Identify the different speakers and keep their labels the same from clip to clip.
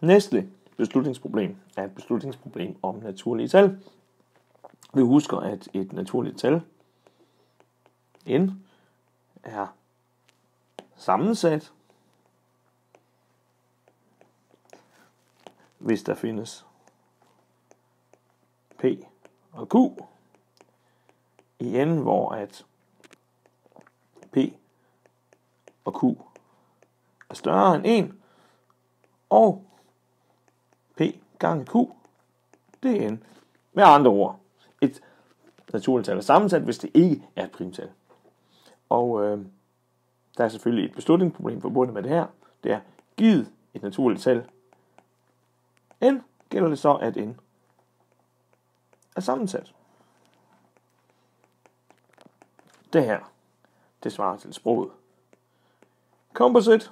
Speaker 1: Næste beslutningsproblem er et beslutningsproblem om naturlige tal. Vi husker, at et naturligt tal, n, er sammensat, hvis der findes p og q i n, hvor at p og q er større end 1, og p gange q, det er n. Med andre ord, et naturligt tal er sammensat, hvis det ikke er et primtal. Og der er selvfølgelig et beslutningsproblem forbundet med det her. Det er, givet et naturligt tal n, gælder det så, at n er sammensat. Det her, det svarer til sproget composite.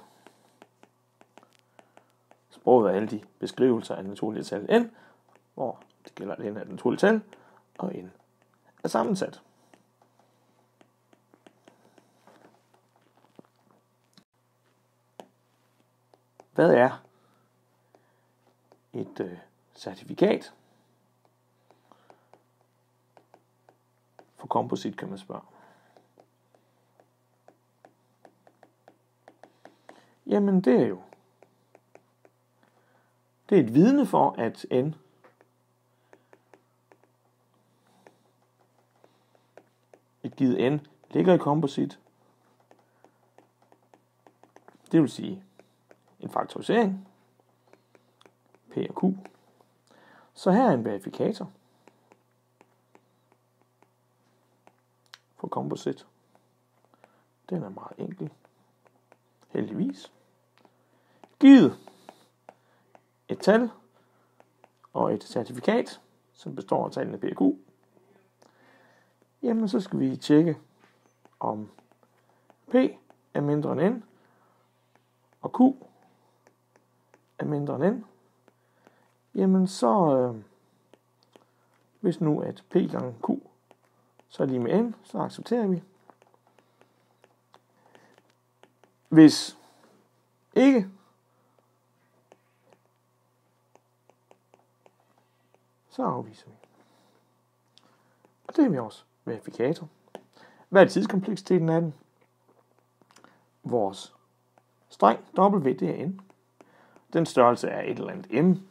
Speaker 1: Sproget er alle de beskrivelser af naturlige tal n, hvor det gælder, at n er et naturligt tal, og n er sammensat. Hvad er et certifikat for composite, kan man spørge. Jamen det er et vidne for, at n et givet n ligger i composite. Det vil sige en faktorisering, p og q. Så her er en verifikator for composite. Den er meget enkel, heldigvis. Givet et tal og et certifikat, som består af tallene p og q, jamen så skal vi tjekke, om p er mindre end n, og q er mindre end n. Jamen så, hvis nu at p gange q så er lige med n, så accepterer vi. Hvis ikke, så afviser vi. Og det er vi også verifikator. Hvad er tidskompleksiteten af den? Vores streng w, det er n. Den størrelse er et eller andet m.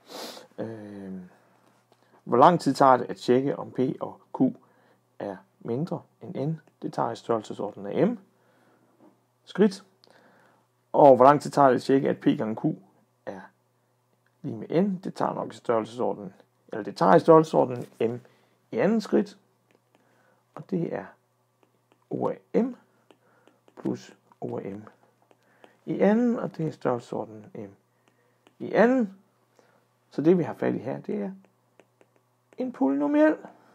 Speaker 1: Hvor lang tid tager det at tjekke, om p og q er mindre end n? Det tager i størrelsesorden af m skridt. Og hvor lang tid tager det at tjekke, at p gange q er lige med n? Det tager nok i størrelsesorden, eller det tager i størrelsesorden m i anden skridt. Og det er O af m plus O af m i anden, og det er størrelsesorden m i anden. Så det vi har fat i her, det er en polynomial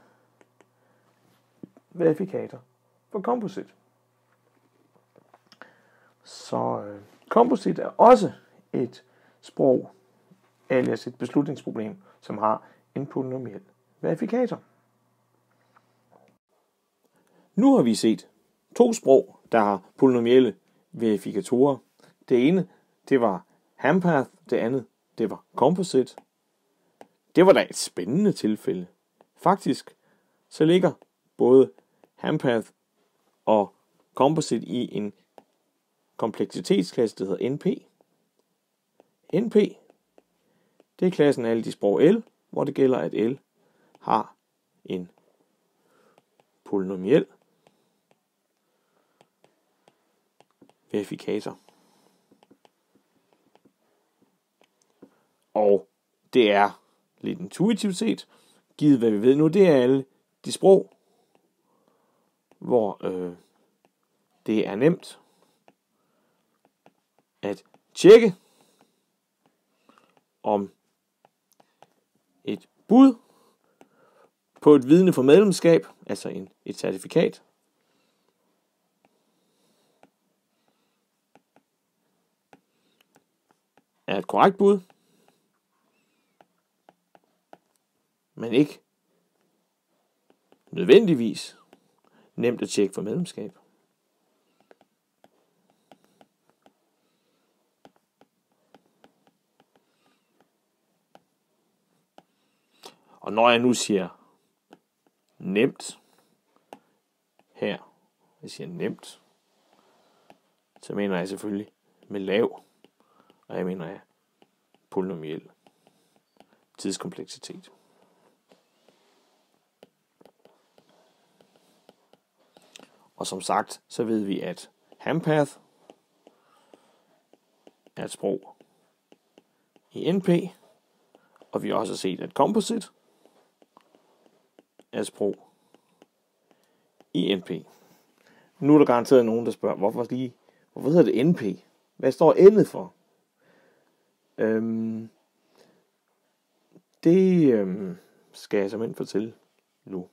Speaker 1: verifikator for composite. Så composite er også et sprog, alias et beslutningsproblem, som har en polynomial verifikator. Nu har vi set to sprog, der har polynomielle verifikatorer. Det ene, det var Hampath, det andet, det var composite. Det var da et spændende tilfælde. Faktisk, så ligger både Hampath og composite i en kompleksitetsklasse, der hedder NP. NP, det er klassen af alle de sprog L, hvor det gælder, at L har en polynomiel verifikator. Og det er lidt intuitivt set, givet hvad vi ved nu, det er alle de sprog, hvor det er nemt at tjekke, om et bud på et vidne for medlemskab, altså et certifikat, er et korrekt bud, men ikke nødvendigvis nemt at tjekke for medlemskab. når jeg nu siger nemt her, jeg siger nemt, så mener jeg selvfølgelig med lav, og jeg mener polynomiel tidskompleksitet. Og som sagt, så ved vi, at Hampath er et sprog i NP, og vi har også set, at Composite er et sprog i NP. Nu er der garanteret nogen, der spørger, hvorfor hedder det NP? Hvad står N'et for? Det skal jeg simpelthen fortælle nu.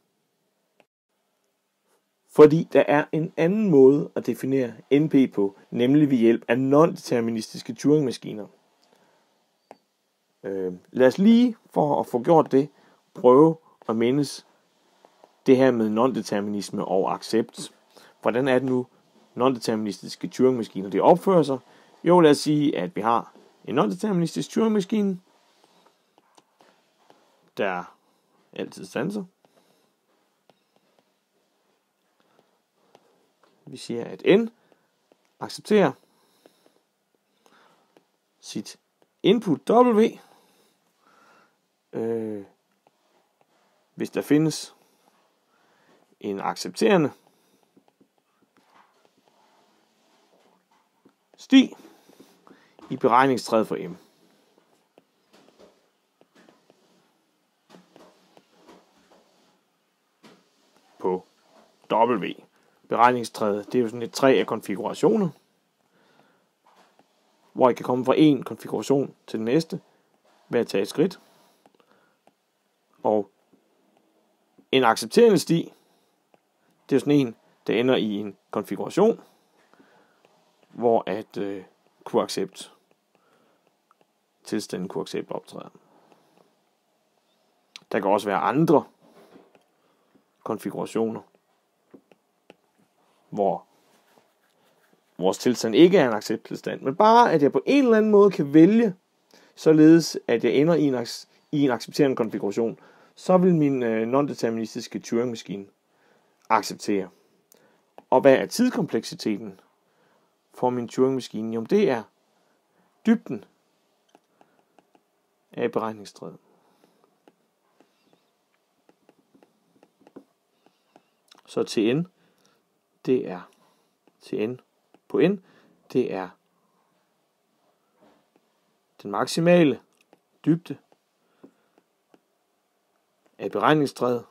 Speaker 1: Fordi der er en anden måde at definere NP på, nemlig ved hjælp af non-deterministiske Turing-maskiner. Lad os lige, for at få gjort det, prøve at mindes det her med non-determinisme og accept. Hvordan er det nu, non-deterministiske Turing-maskiner det opfører sig? Jo, lad os sige, at vi har en non-deterministisk Turing-maskine, der altid standser. Vi siger, at n accepterer sit input w, hvis der findes en accepterende sti i beregningstræet for m. På w. Beregningstræet, det er jo sådan et træ af konfigurationer, hvor I kan komme fra en konfiguration til den næste ved at tage et skridt. Og en accepterende sti, det er sådan en, der ender i en konfiguration, hvor at QAccept tilstanden QAccept optræder. Der kan også være andre konfigurationer, hvor vores tilstand ikke er en accept-tilstand, men bare at jeg på en eller anden måde kan vælge, således at jeg ender i en accepterende konfiguration, så vil min non-deterministiske Turing-maskine acceptere. Og hvad er tidskompleksiteten for min Turing-maskine? Jo, det er dybden af beregningstræet. Så til n, det er til n på n, det er den maksimale dybde af beregningstræet,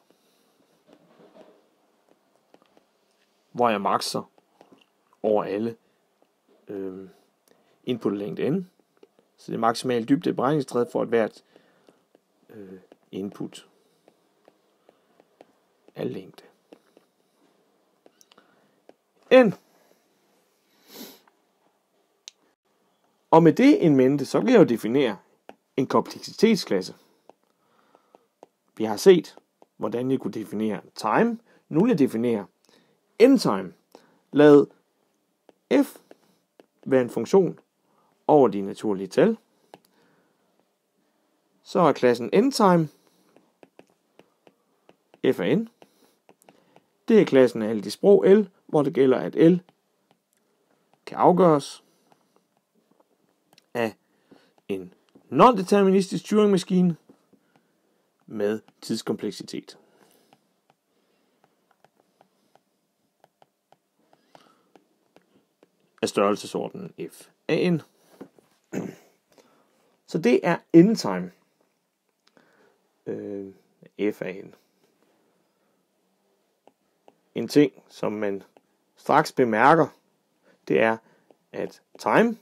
Speaker 1: hvor jeg makser over alle inputlængde n. Så det er maksimal dybde af beregningstræet for hvert input af længde n. Og med det in mente, så kan jeg jo definere en kompleksitetsklasse. Vi har set, hvordan jeg kunne definere time. Nu vil jeg definere n-time. Lad f være en funktion over de naturlige tal. Så er klassen n-time f af n. Det er klassen af alle de sprog L, hvor det gælder, at L kan afgøres af en non-deterministisk Turing-maskine med tidskompleksitet. Af størrelsesordenen f af n. Så det er n-time f af n. En ting, som man straks bemærker, det er, at time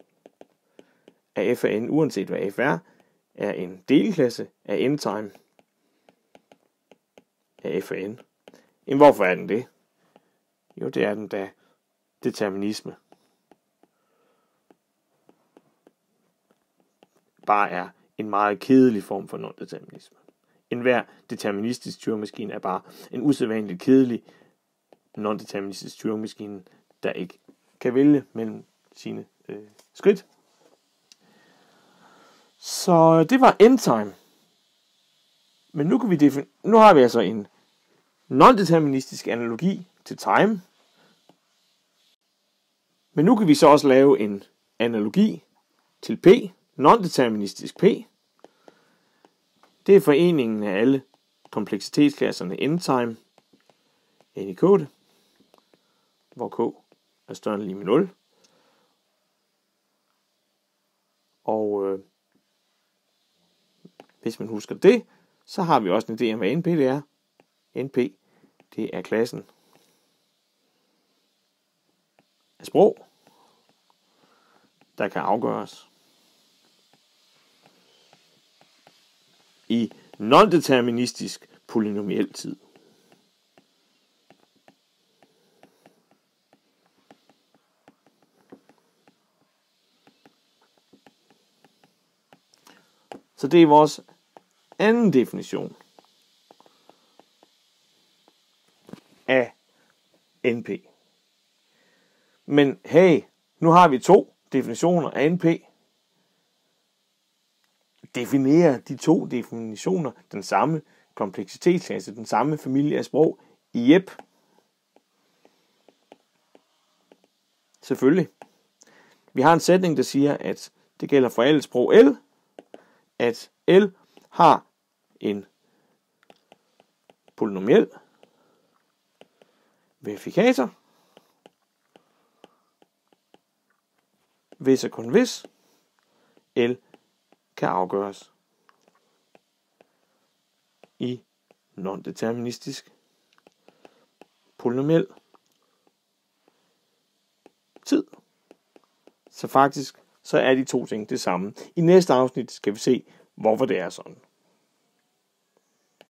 Speaker 1: af f af n, uanset hvad f er en delklasse af n-time af f af n. Men hvorfor er den det? Jo, det er den da determinisme bare er en meget kedelig form for non-determinisme. Enhver deterministisk Turing-maskine er bare en usædvanligt kedelig non-deterministisk Turing-maskine, der ikke kan vælge mellem sine skridt. Så det var n-time. Men nu har vi altså en non-deterministisk analogi til time. Men nu kan vi så også lave en analogi til P, non-deterministisk P. Det er foreningen af alle kompleksitetsklasserne n-time, n i kode, hvor k er større end lige med 0. Og hvis man husker det, så har vi også en idé om, hvad NP det er. NP, det er klassen af sprog, der kan afgøres i non-deterministisk polynomiel tid. Så det er vores anden definition af NP. Men hey, nu har vi to definitioner af NP. Definerer de to definitioner den samme kompleksitetsklasse, den samme familie af sprog? Jep. Selvfølgelig. Vi har en sætning, der siger, at det gælder for alle sprog L, at L har en polynomiel verifikator, hvis og kun hvis L kan afgøres i non-deterministisk polynomiel tid. Så faktisk så er de to ting det samme. I næste afsnit skal vi se, hvorfor det er sådan.